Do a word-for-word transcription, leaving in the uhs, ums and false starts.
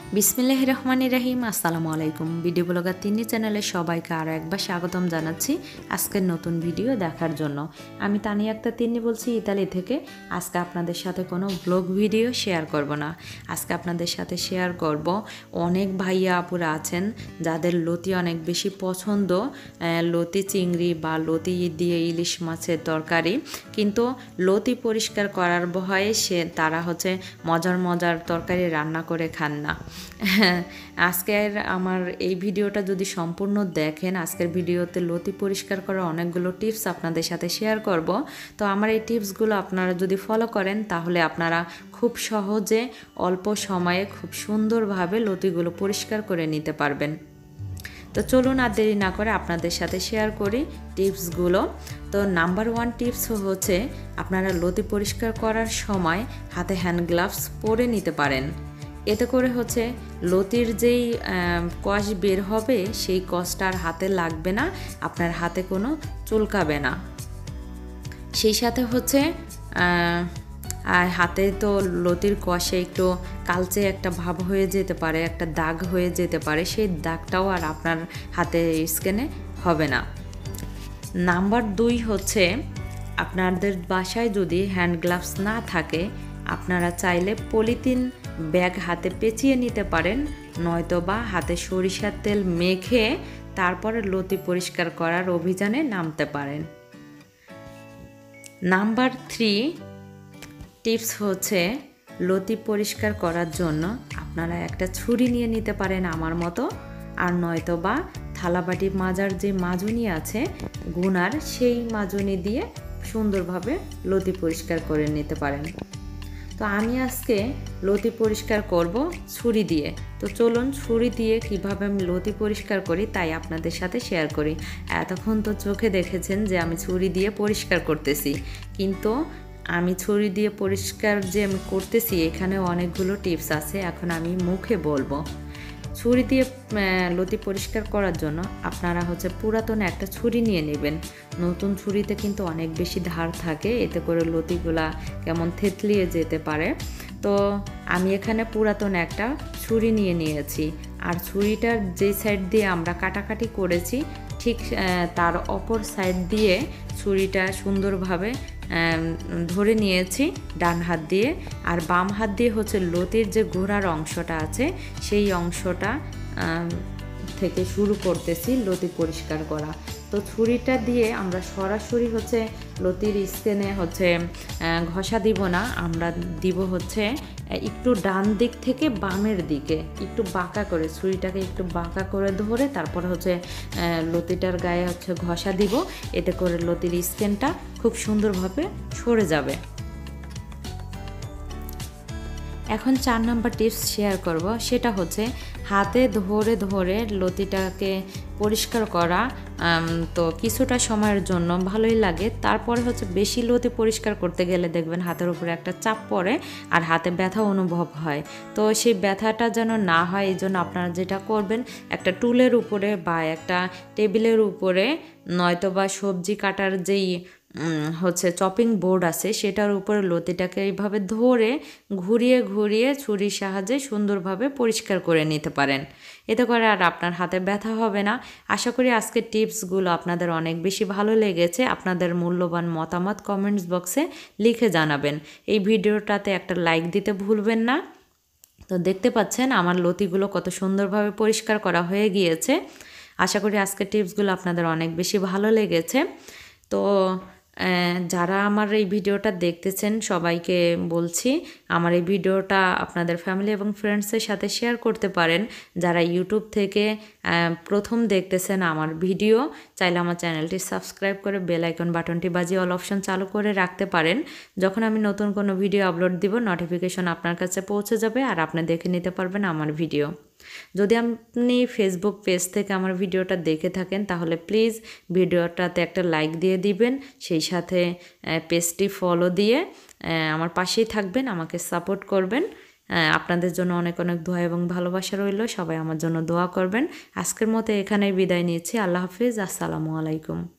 বিসমিল্লাহির রহমানির রহিম। আসসালামু আলাইকুম। ভিডিও ব্লগার তিন্নি চ্যানেলে সবাইকে আরও একবার স্বাগতম জানাচ্ছি আজকের নতুন ভিডিও দেখার জন্য। আমি তানিয়া আক্তার তিন্নি বলছি ইতালি থেকে। আজকে আপনাদের সাথে কোনো ব্লগ ভিডিও শেয়ার করব না, আজকে আপনাদের সাথে শেয়ার করব অনেক ভাইয়া আপুরা আছেন যাদের লতি অনেক বেশি পছন্দ, লতি চিংড়ি বা লতি দিয়ে ইলিশ মাছের তরকারি, কিন্তু লতি পরিষ্কার করার ভয়ে সে তারা হচ্ছে মজার মজার তরকারি রান্না করে খান না। আজকের আমার এই ভিডিওটা যদি সম্পূর্ণ দেখেন, আজকের ভিডিওতে লতি পরিষ্কার করার অনেকগুলো টিপস আপনাদের সাথে শেয়ার করব। তো আমার এই টিপসগুলো আপনারা যদি ফলো করেন তাহলে আপনারা খুব সহজে অল্প সময়ে খুব সুন্দরভাবে লতিগুলো পরিষ্কার করে নিতে পারবেন। তো চলুন আর দেরি না করে আপনাদের সাথে শেয়ার করি টিপসগুলো। তো নাম্বার ওয়ান টিপস হচ্ছে আপনারা লতি পরিষ্কার করার সময় হাতে হ্যান্ড গ্লাভস পরে নিতে পারেন। এতে করে হচ্ছে লতির যেই কষ বের হবে সেই কষটা আর হাতে লাগবে না, আপনার হাতে কোনো চুলকাবে না। সেই সাথে হচ্ছে আর হাতে তো লতির কষে একটু কালচে একটা ভাব হয়ে যেতে পারে, একটা দাগ হয়ে যেতে পারে, সেই দাগটাও আর আপনার হাতে স্কিনে হবে না। নাম্বার দুই হচ্ছে আপনাদের বাসায় যদি হ্যান্ড গ্লাভস না থাকে আপনারা চাইলে পলিথিন ব্যাগ হাতে পেঁচিয়ে নিতে পারেন, নয়তো বা হাতে সরিষার তেল মেখে তারপরে লতি পরিষ্কার করার অভিযানে নামতে পারেন। নাম্বার থ্রি টিপস হচ্ছে লতি পরিষ্কার করার জন্য আপনারা একটা ছুরি নিয়ে নিতে পারেন আমার মতো, আর নয়তো বা থালাবাটি মাজার যে মাজুনি আছে গুনার, সেই মাজুনি দিয়ে সুন্দরভাবে লতি পরিষ্কার করে নিতে পারেন। তো আমি আজকে লতি পরিষ্কার করব ছুরি দিয়ে। তো চলুন ছুরি দিয়ে কিভাবে আমি লতি পরিষ্কার করি তাই আপনাদের সাথে শেয়ার করি। এতক্ষণ তো চোখে দেখেছেন যে আমি ছুরি দিয়ে পরিষ্কার করতেছি, কিন্তু আমি ছুরি দিয়ে পরিষ্কার যে আমি করতেছি এখানে অনেকগুলো টিপস আছে, এখন আমি মুখে বলবো। ছুরি দিয়ে লতি পরিষ্কার করার জন্য আপনারা হচ্ছে পুরাতন একটা ছুরি নিয়ে নেবেন। নতুন ছুরিতে কিন্তু অনেক বেশি ধার থাকে, এতে করে লতিগুলা কেমন থেতলিয়ে যেতে পারে। তো আমি এখানে পুরাতন একটা ছুরি নিয়ে নিয়েছি, আর ছুরিটার যে সাইড দিয়ে আমরা কাটাকাটি করেছি ঠিক তার অপর সাইড দিয়ে ছুরিটা সুন্দরভাবে ধরে নিয়েছি ডান হাত দিয়ে, আর বাম হাত দিয়ে হচ্ছে লতির যে গোড়ার অংশটা আছে সেই অংশটা থেকে শুরু করতেছি লতি পরিষ্কার করা। তো ছুরিটা দিয়ে আমরা সরাসরি হচ্ছে লতির স্কিনে হচ্ছে ঘষা দিব না, আমরা দিব হচ্ছে একটু ডান দিক থেকে বামের দিকে একটু বাঁকা করে, ছুরিটাকে একটু বাঁকা করে ধরে তারপরে হচ্ছে লতিটার গায়ে হচ্ছে ঘষা দিব। এতে করে লতির স্কিনটা খুব সুন্দরভাবে সরে যাবে। এখন চার নাম্বার টিপস শেয়ার করব, সেটা হচ্ছে হাতে ধরে ধরে লতিটাকে পরিষ্কার করা। তো কিছুটা সময়ের জন্য ভালোই লাগে, তারপরে হচ্ছে বেশি লতি পরিষ্কার করতে গেলে দেখবেন হাতের উপরে একটা চাপ পড়ে আর হাতে ব্যথা অনুভব হয়। তো সেই ব্যথাটা যেন না হয় এই জন্য আপনারা যেটা করবেন, একটা টুলের উপরে বা একটা টেবিলের উপরে নয়তো বা সবজি কাটার যেই হচ্ছে চপিং বোর্ড আছে সেটার উপরে লতিটাকে এইভাবে ধরে ঘুরিয়ে ঘুরিয়ে ছুরির সাহায্যে সুন্দরভাবে পরিষ্কার করে নিতে পারেন। এতে করে আর আপনার হাতে ব্যথা হবে না। আশা করি আজকের টিপসগুলো আপনাদের অনেক বেশি ভালো লেগেছে। আপনাদের মূল্যবান মতামত কমেন্টস বক্সে লিখে জানাবেন। এই ভিডিওটাতে একটা লাইক দিতে ভুলবেন না। তো দেখতে পাচ্ছেন আমার লতিগুলো কত সুন্দরভাবে পরিষ্কার করা হয়ে গিয়েছে। আশা করি আজকের টিপসগুলো আপনাদের অনেক বেশি ভালো লেগেছে। তো যারা আমার এই ভিডিওটা দেখতেছেন সবাইকে বলছি আমার এই ভিডিওটা আপনাদের ফ্যামিলি এবং ফ্রেন্ডসের সাথে শেয়ার করতে পারেন। যারা ইউটিউব থেকে প্রথম দেখতেছেন আমার ভিডিও, চাইলে আমার চ্যানেলটি সাবস্ক্রাইব করে বেল আইকন বাটনটি বাজিয়ে অল অপশন চালু করে রাখতে পারেন। যখন আমি নতুন কোনো ভিডিও আপলোড দিব নোটিফিকেশন আপনার কাছে পৌঁছে যাবে আর আপনি দেখে নিতে পারবেন আমার ভিডিও। যদি আপনি ফেসবুক পেজ থেকে আমার ভিডিওটা দেখে থাকেন তাহলে প্লিজ ভিডিওটাতে একটা লাইক দিয়ে দিবেন, সেই সাথে পেজটি ফলো দিয়ে আমার পাশেই থাকবেন, আমাকে সাপোর্ট করবেন। আপনাদের জন্য অনেক অনেক দোয়া এবং ভালোবাসা রইল, সবাই আমার জন্য দোয়া করবেন। আজকের মতো এখানেই বিদায় নিচ্ছি। আল্লাহ হাফিজ, আসসালামু আলাইকুম।